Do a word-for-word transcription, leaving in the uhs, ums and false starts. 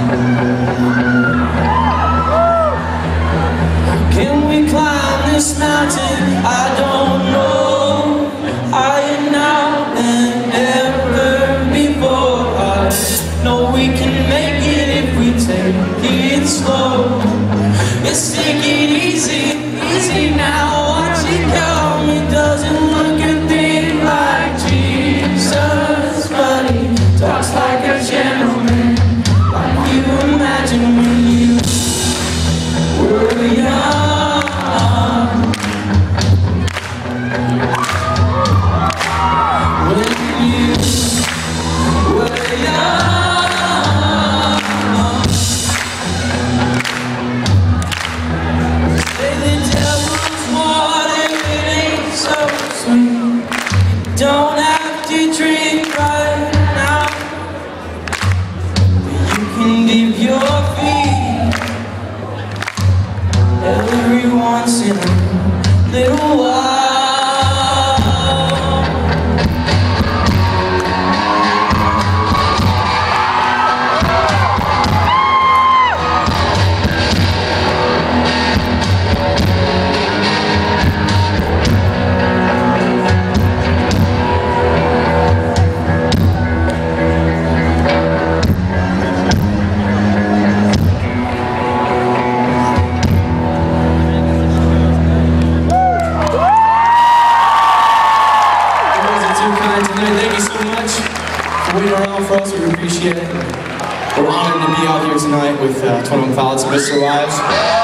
Can we climb this mountain? I don't know. Higher now than ever before. I know we can make it if we take it slow. Let's take it easy, easy now. Watch it come. It doesn't look a thing like Jesus, but he talks like a gentleman, like you imagine when you were young. When you were young. Say the devil's water, it ain't so sweet. Don't have to drink right now. You can dip your feet every once in a little while. Thank you so much for waiting around for us. We appreciate it. We're honored to be out here tonight with uh, twenty-one Pilots and Mister Lives.